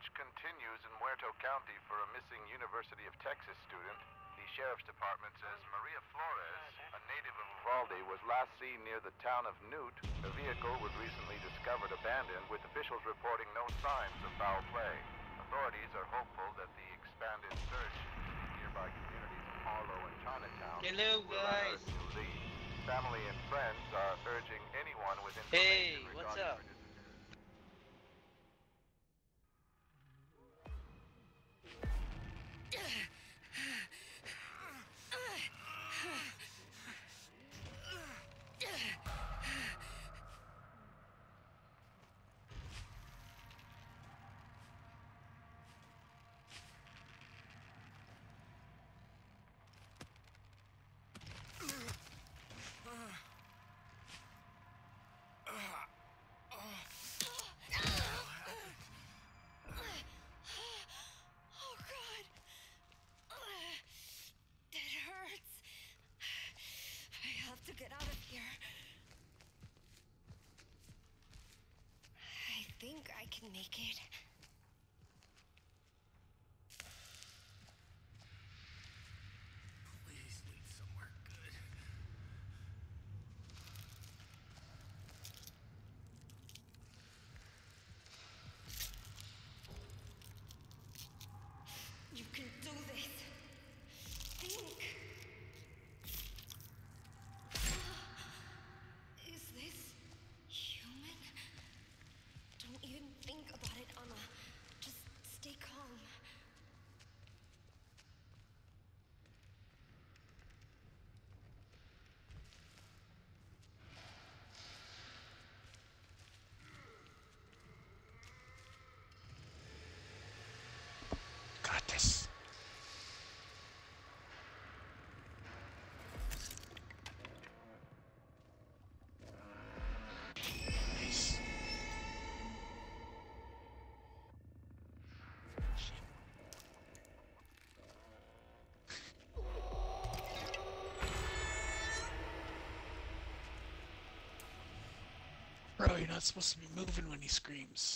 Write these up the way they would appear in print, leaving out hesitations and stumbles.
search continues in Muerto County for a missing University of Texas student. The sheriff's department says Maria Flores, a native of Uvalde, was last seen near the town of Newt. Her vehicle was recently discovered abandoned, with officials reporting no signs of foul play. Authorities are hopeful that the expanded search in nearby communities of Harlow and Chinatown Hello, will guys. unearth new leads. Family and friends are urging anyone with Hey, information what's regarding up? her Oh God! That hurts. I have to get out of here. I think I can make it. Please lead somewhere good. You can do this. Think. Is this human? Don't even think about it, Anna. Just stay calm. Got this. Nice. Bro, you're not supposed to be moving when he screams.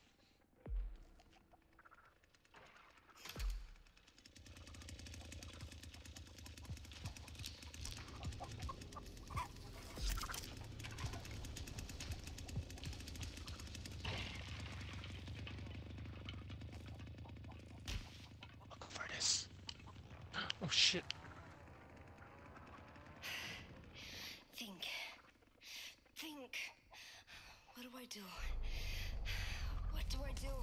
Look for this. Oh shit. Think. Think. What do I do? What do I do?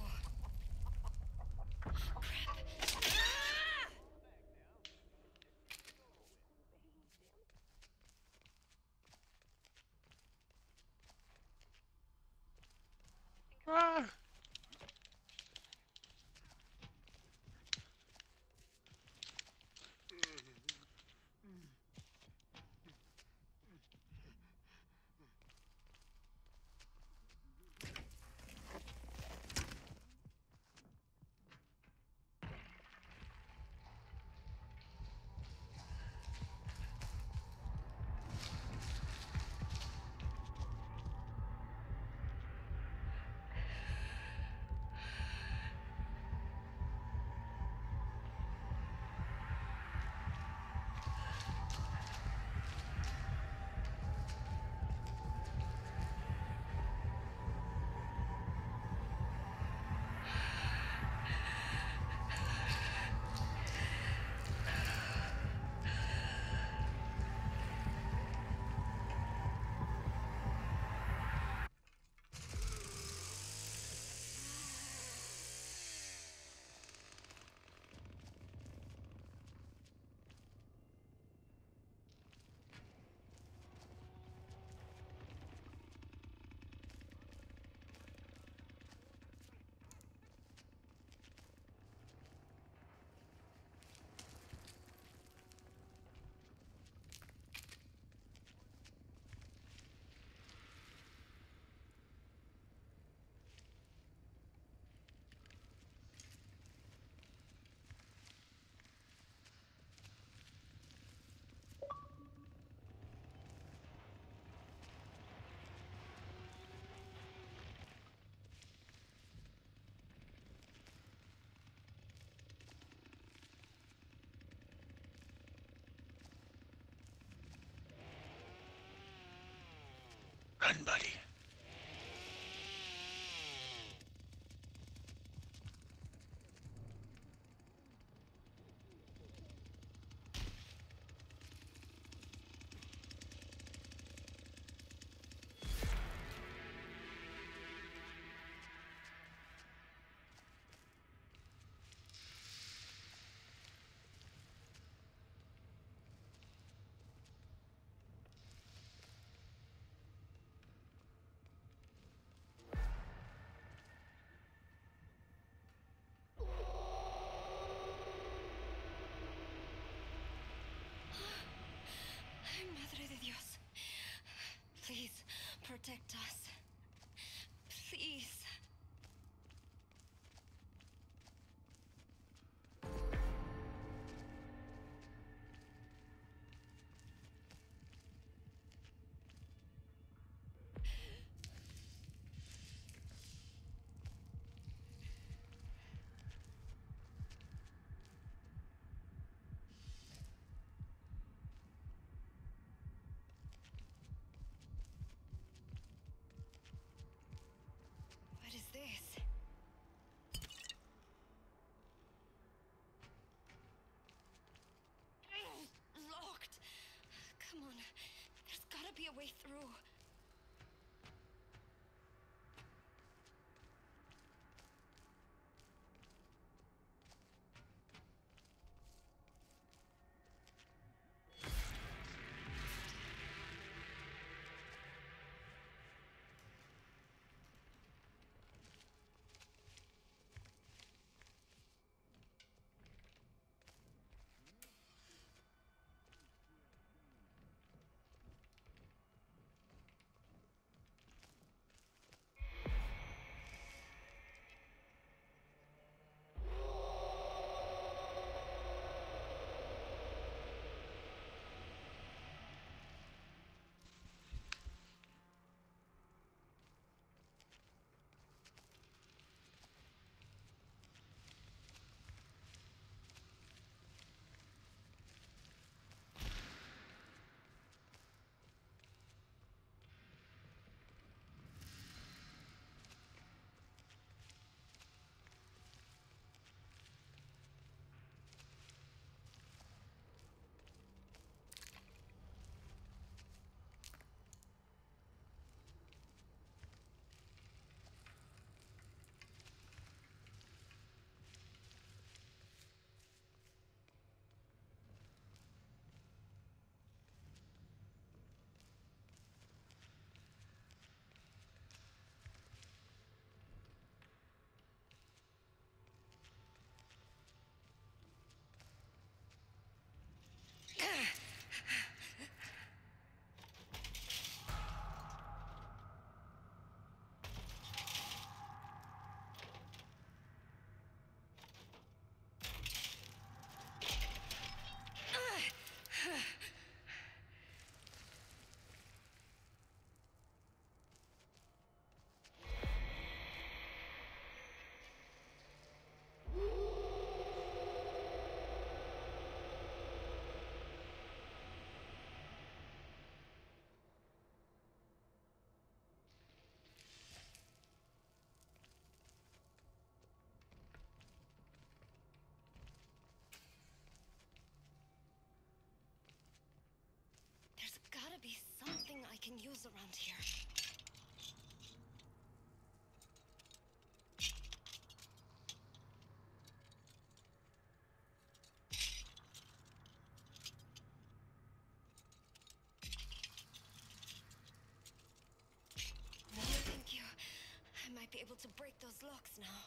Crap. Ah! Run, buddy. Madre de Dios. Please, protect us. Please. What is this? Locked. Come on. There's gotta be a way through. There's gotta be something I can use around here. No, thank you. I might be able to break those locks now.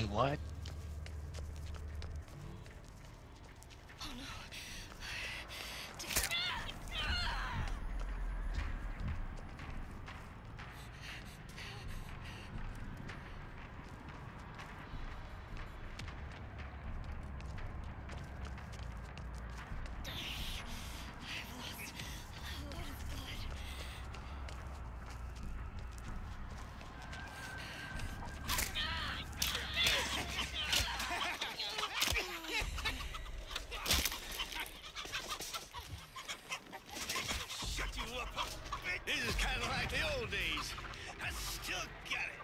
what? Oh no. I've lost a lot of blood. Shut you up! This is kind of like the old days. I still got it.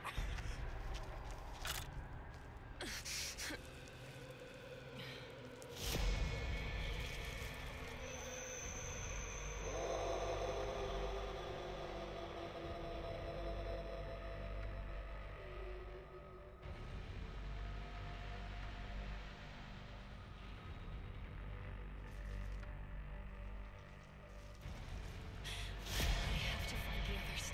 I have to find the others.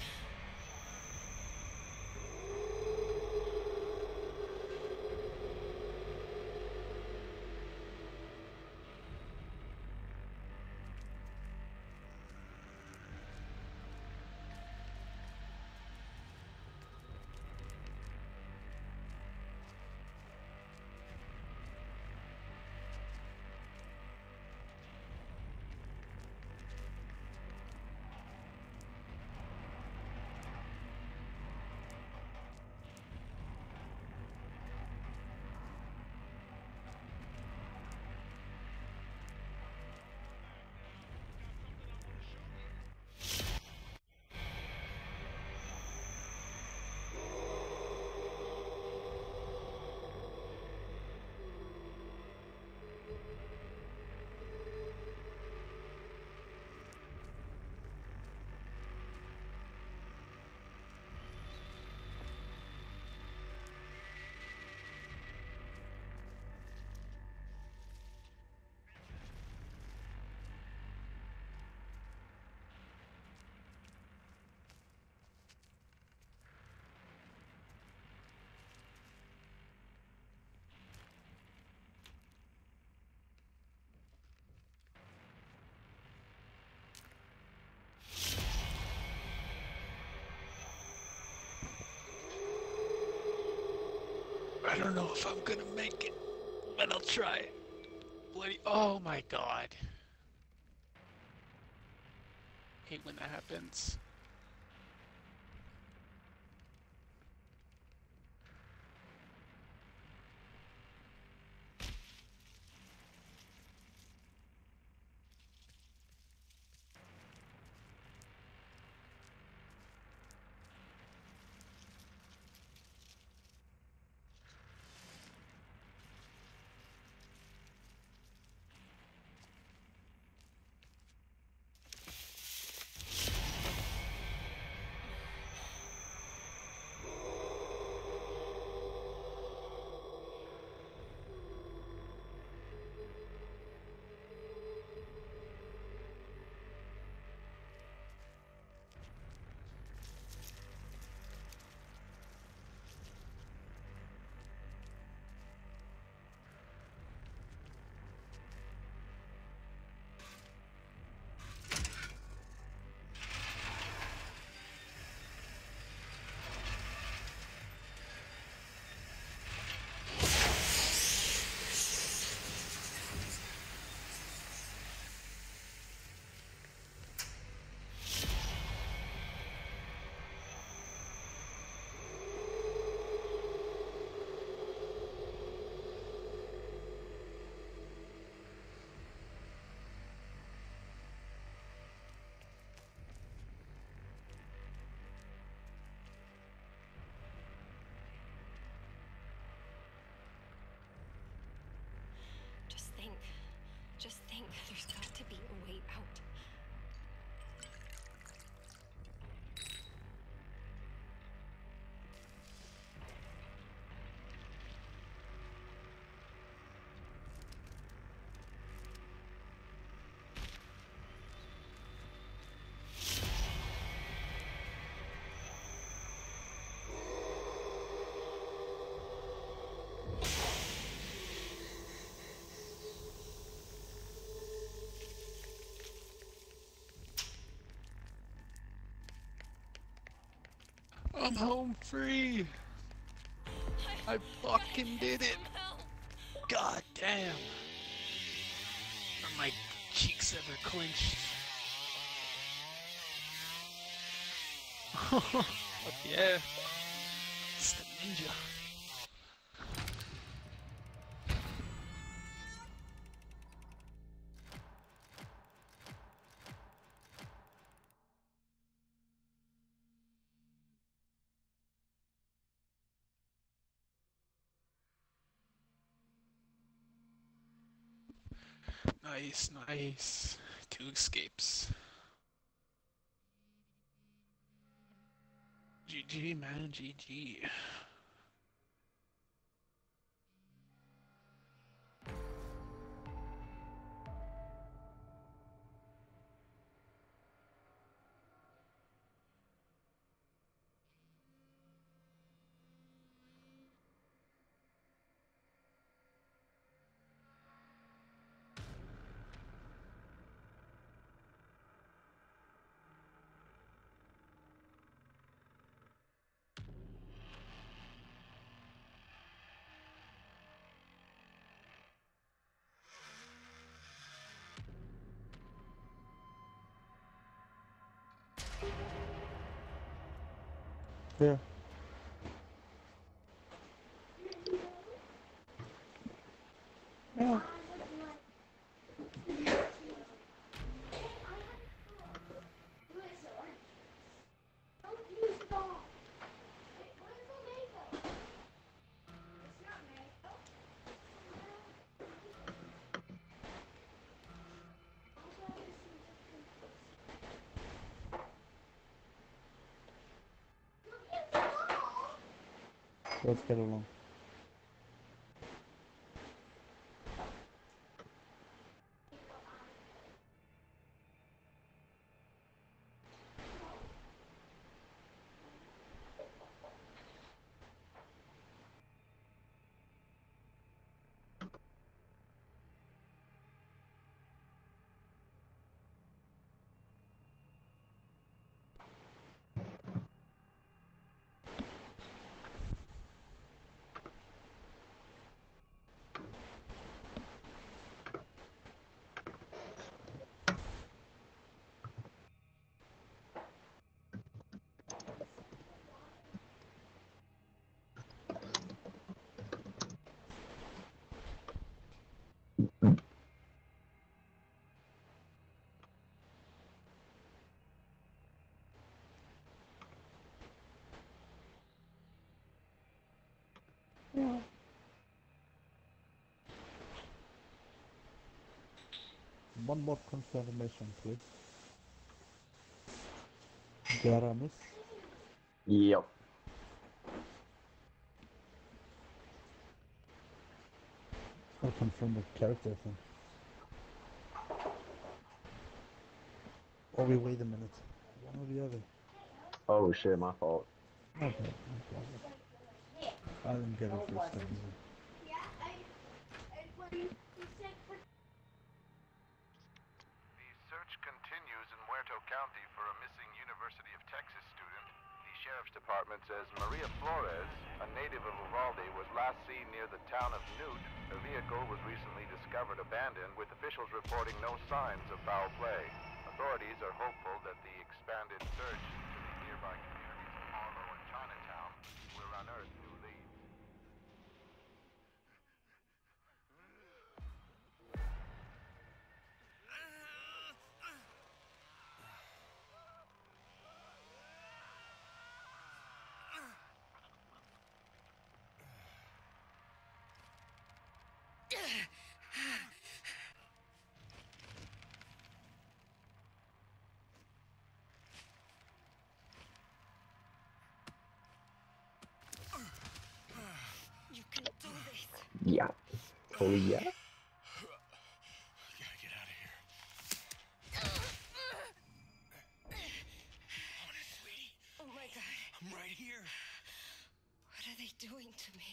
I don't know if I'm gonna make it, but I'll try. Bloody, oh my god. Hate when that happens. I'm home free. I fucking did it. God damn. Are my cheeks ever clenched? Fuck yeah. It's the ninja. Nice, nice. 2 escapes. GG, man, GG. Yeah. Yeah. Let's get along. Yeah. One more confirmation, please. Garamis. Yep. I'll confirm the character thing. Oh, wait a minute. One or the other. Oh shit, my fault. Okay, no problem. I didn't get it first time either. The search continues in Muerto County for a missing University of Texas student. The sheriff's department says Maria Flores, a native of Uvalde, was last seen near the town of Newt. Her vehicle was recently discovered abandoned, with officials reporting no signs of foul play. Authorities are hopeful that the expanded search into the nearby communities of Harlow and Chinatown will unearth new leads. You can do this. Yeah. Oh yeah. Gotta get out of here. Honest, sweetie. Oh my god. I'm right here. What are they doing to me?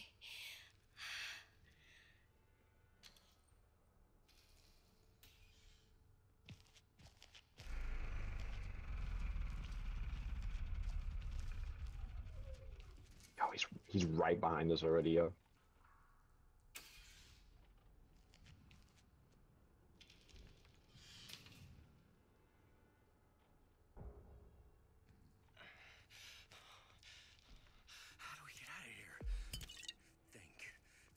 He's right behind us already, yo. How do we get out of here? Think.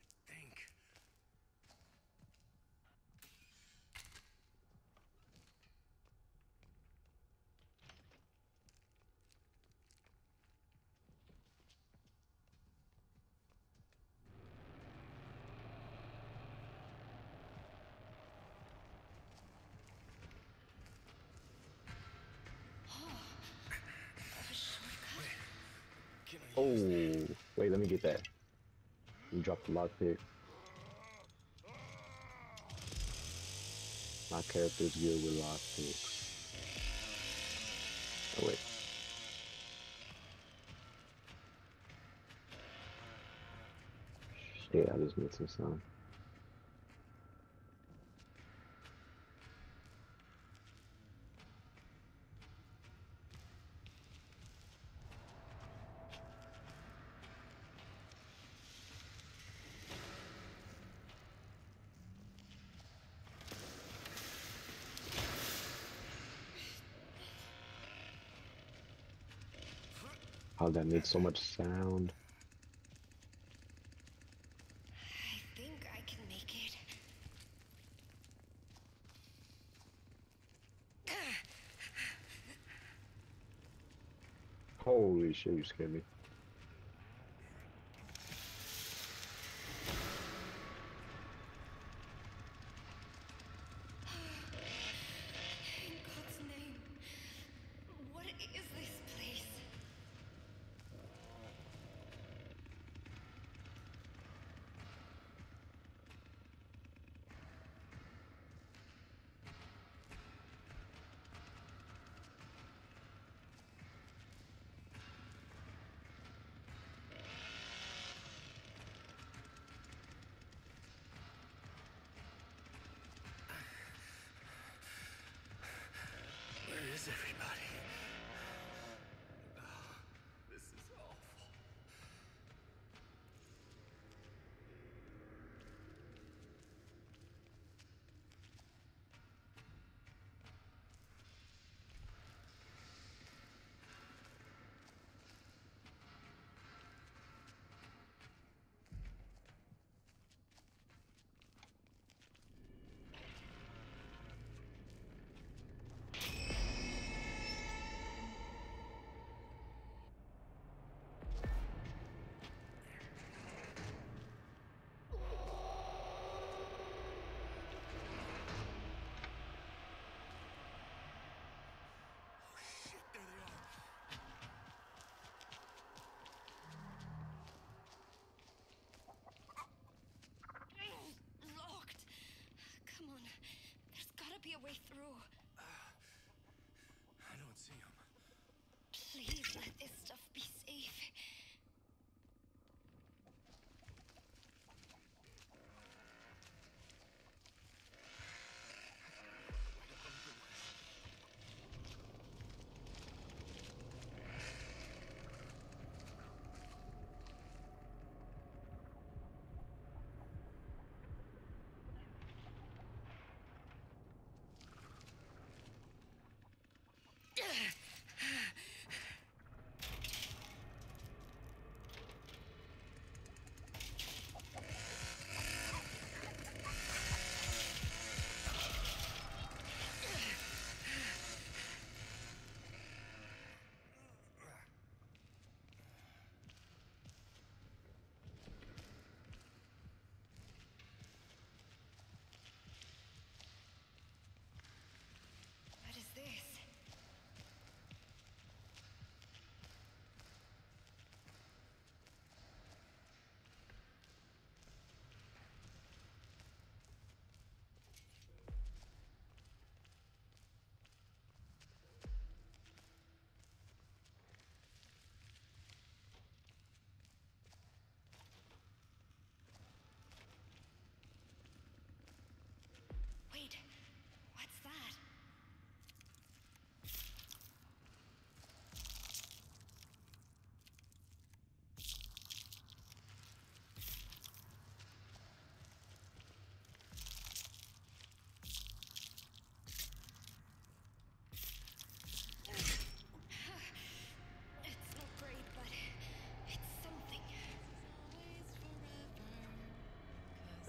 A shortcut? Can I Oh, use that? wait, let me get that. You dropped the lockpick. My character's good with lockpicks. Oh, wait. Shit, I just made some sound. How that made so much sound. I think I can make it. Holy shit, you scared me. In God's name, what is this place? Where is everybody? Oh, this is awful. Oh shit, there they are. Locked. Come on. There's gotta be a way through. I don't see them. Please let this stuff be safe.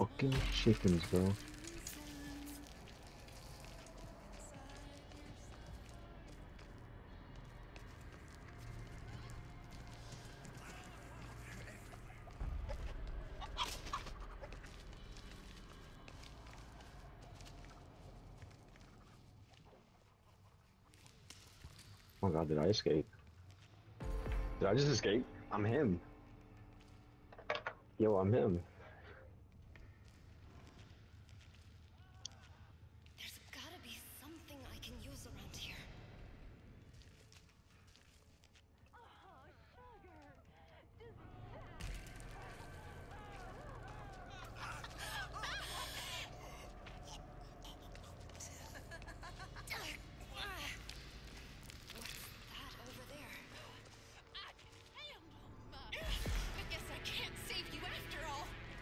fucking chickens, bro. Oh my god, did I escape? Did I just escape? I'm him. Yo, I'm him. There's gotta be something I can use around here. What's that over there? I guess I can't save you after all.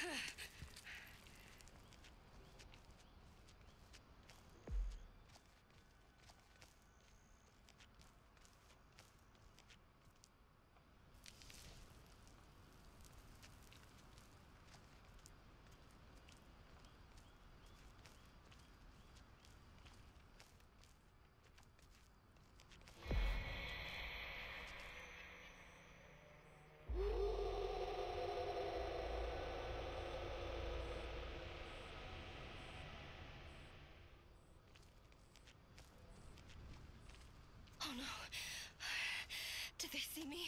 Oh no. Did they see me?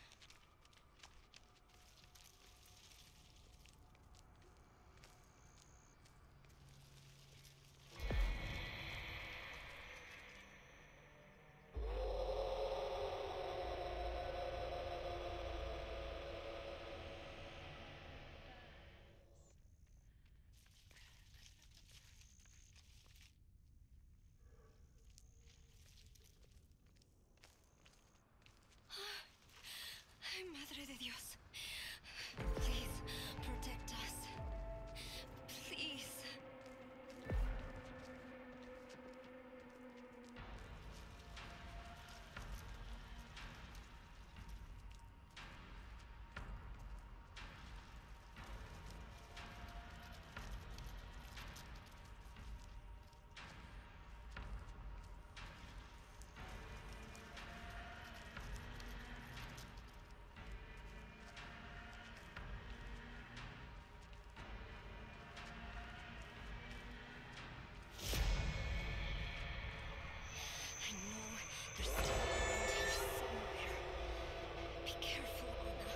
Ay, Madre de Dios. Please, protect us. Please. I know they're still around here somewhere. Be careful, Anna.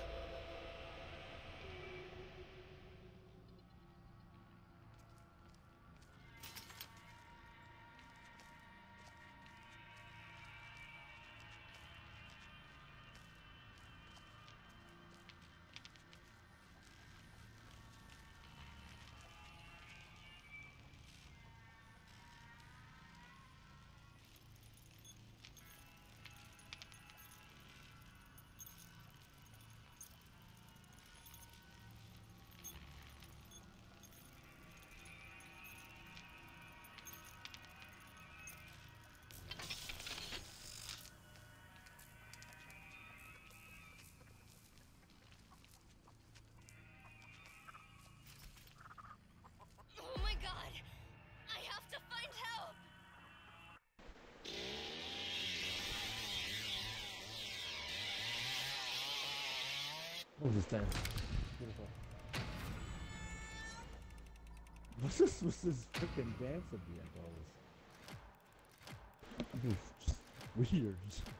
Oh my god! I have to find help! Oh, this dance. Beautiful. What's this freaking dance at the end of all this? It's just weird.